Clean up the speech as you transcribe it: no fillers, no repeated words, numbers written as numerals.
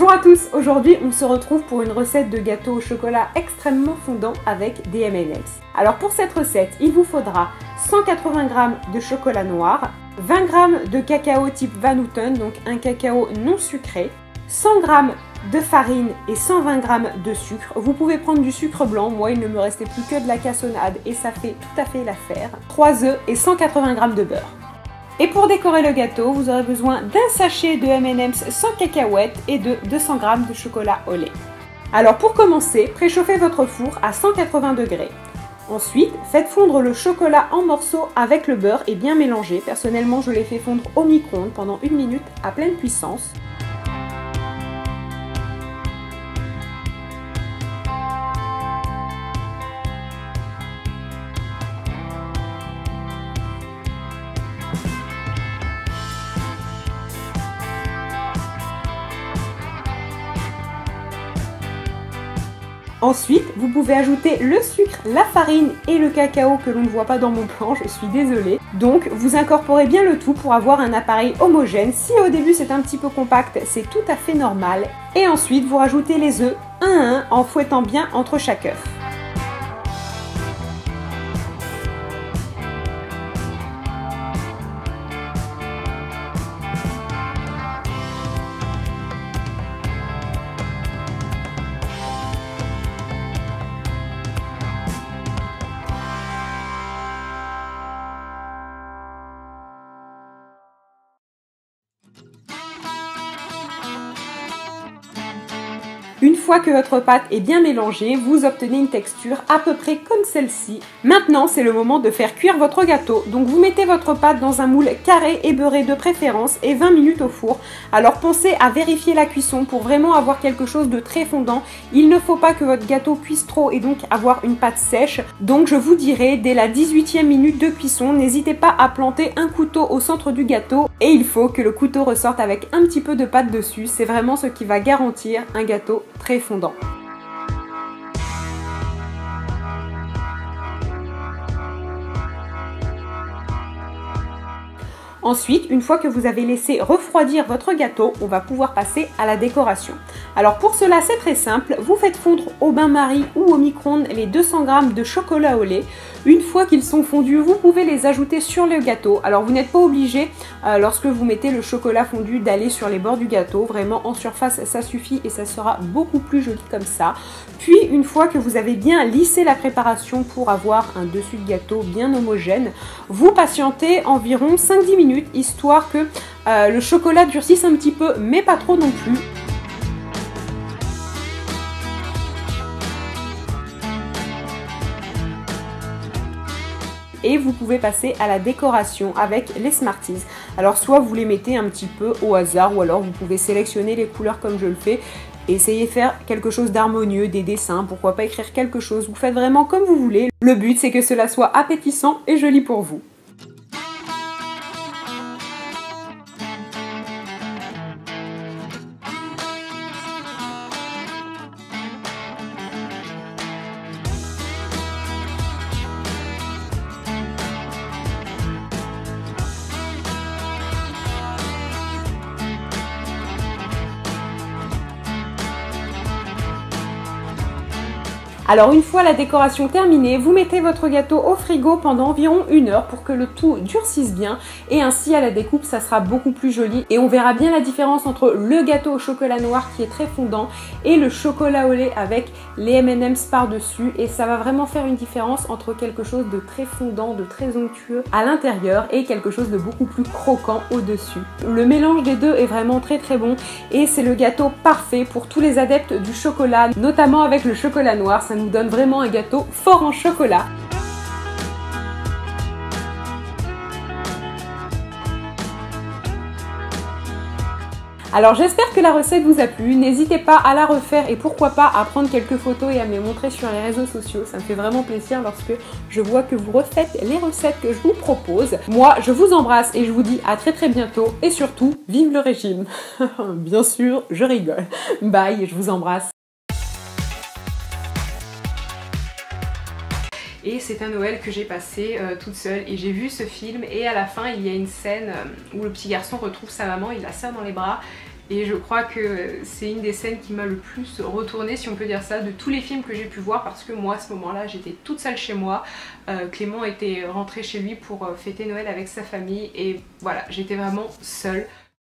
Bonjour à tous, aujourd'hui on se retrouve pour une recette de gâteau au chocolat extrêmement fondant avec des M&M's. Alors pour cette recette, il vous faudra 180 g de chocolat noir, 20 g de cacao type Van Houten, donc un cacao non sucré, 100 g de farine et 120 g de sucre. Vous pouvez prendre du sucre blanc, moi il ne me restait plus que de la cassonade et ça fait tout à fait l'affaire. 3 œufs et 180 g de beurre. Et pour décorer le gâteau, vous aurez besoin d'un sachet de M&M's sans cacahuètes et de 200 g de chocolat au lait. Alors pour commencer, préchauffez votre four à 180 degrés. Ensuite, faites fondre le chocolat en morceaux avec le beurre et bien mélanger. Personnellement, je l'ai fait fondre au micro-ondes pendant 1 minute à pleine puissance. Ensuite, vous pouvez ajouter le sucre, la farine et le cacao que l'on ne voit pas dans mon plan, je suis désolée. Donc, vous incorporez bien le tout pour avoir un appareil homogène. Si au début c'est un petit peu compact, c'est tout à fait normal. Et ensuite, vous rajoutez les œufs un à un en fouettant bien entre chaque œuf. Une fois que votre pâte est bien mélangée, vous obtenez une texture à peu près comme celle-ci. Maintenant, c'est le moment de faire cuire votre gâteau. Donc vous mettez votre pâte dans un moule carré et beurré de préférence et 20 minutes au four. Alors pensez à vérifier la cuisson pour vraiment avoir quelque chose de très fondant. Il ne faut pas que votre gâteau cuise trop et donc avoir une pâte sèche. Donc je vous dirai, dès la 18e minute de cuisson, n'hésitez pas à planter un couteau au centre du gâteau. Et il faut que le couteau ressorte avec un petit peu de pâte dessus. C'est vraiment ce qui va garantir un gâteau très fondant. Ensuite, une fois que vous avez laissé refroidir votre gâteau, on va pouvoir passer à la décoration. Alors pour cela, c'est très simple, vous faites fondre au bain-marie ou au micro-ondes les 200 g de chocolat au lait. Une fois qu'ils sont fondus, vous pouvez les ajouter sur le gâteau. Alors vous n'êtes pas obligé, lorsque vous mettez le chocolat fondu, d'aller sur les bords du gâteau. Vraiment en surface, ça suffit et ça sera beaucoup plus joli comme ça. Puis une fois que vous avez bien lissé la préparation pour avoir un dessus de gâteau bien homogène, vous patientez environ 5-10 minutes histoire que le chocolat durcisse un petit peu, mais pas trop non plus. Et vous pouvez passer à la décoration avec les Smarties. Alors soit vous les mettez un petit peu au hasard ou alors vous pouvez sélectionner les couleurs comme je le fais. Essayez de faire quelque chose d'harmonieux, des dessins, pourquoi pas écrire quelque chose. Vous faites vraiment comme vous voulez. Le but c'est que cela soit appétissant et joli pour vous. Alors une fois la décoration terminée, vous mettez votre gâteau au frigo pendant environ 1 heure pour que le tout durcisse bien et ainsi à la découpe ça sera beaucoup plus joli et on verra bien la différence entre le gâteau au chocolat noir qui est très fondant et le chocolat au lait avec les M&M's par-dessus et ça va vraiment faire une différence entre quelque chose de très fondant, de très onctueux à l'intérieur et quelque chose de beaucoup plus croquant au-dessus. Le mélange des deux est vraiment très bon et c'est le gâteau parfait pour tous les adeptes du chocolat, notamment avec le chocolat noir. Ça nous donne vraiment un gâteau fort en chocolat. Alors j'espère que la recette vous a plu, n'hésitez pas à la refaire et pourquoi pas à prendre quelques photos et à me les montrer sur les réseaux sociaux. Ça me fait vraiment plaisir lorsque je vois que vous refaites les recettes que je vous propose. Moi je vous embrasse et je vous dis à très bientôt et surtout vive le régime. Bien sûr, je rigole. Bye, je vous embrasse. Et c'est un Noël que j'ai passé toute seule et j'ai vu ce film et à la fin il y a une scène où le petit garçon retrouve sa maman, il la serre dans les bras Et je crois que c'est une des scènes qui m'a le plus retournée, si on peut dire ça, de tous les films que j'ai pu voir, parce que moi à ce moment-là j'étais toute seule chez moi. Clément était rentré chez lui pour fêter Noël avec sa famille et voilà, j'étais vraiment seule.